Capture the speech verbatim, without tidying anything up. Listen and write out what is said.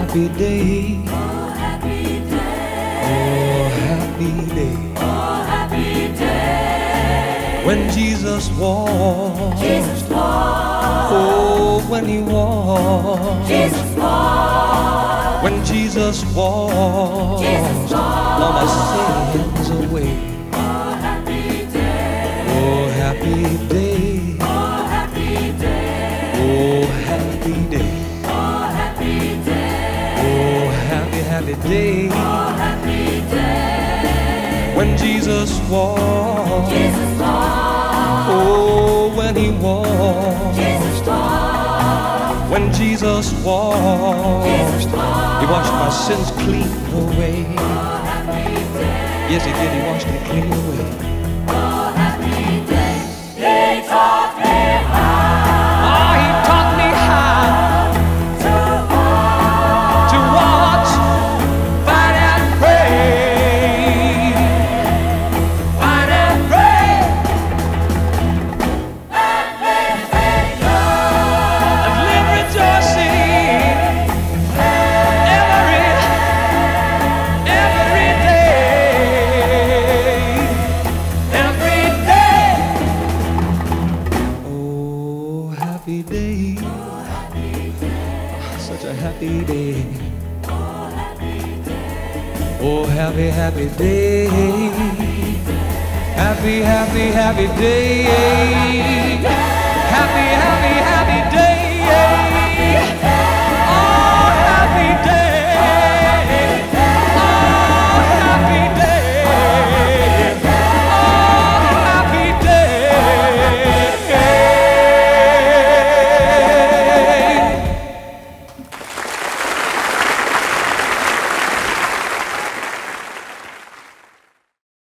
happy day. Oh, happy day. Oh, happy day. Oh, happy day. When Jesus walked. Jesus walked. Oh, when he walked. Jesus walked. When Jesus walked. Jesus walked. All my sins away. Oh, happy day. Oh, happy day. Oh, happy day. Oh, happy day. Oh, happy day. Oh, happy, happy day. Oh, happy day. When Jesus walked. Jesus walked. Oh, when he walked. Jesus walked. When Jesus walked. Jesus walked. He washed my sins clean away. Oh, happy day. Yes, he did. He washed me clean away. Oh, happy day. He taught me how. Oh, he taught me how To walk. to watch, fight and pray, fight and pray, And live rejoice. and live rejoicing every, every day, every day. Oh, happy day. Such a happy day. Oh, happy, happy day. Happy, happy, happy day. Happy, happy.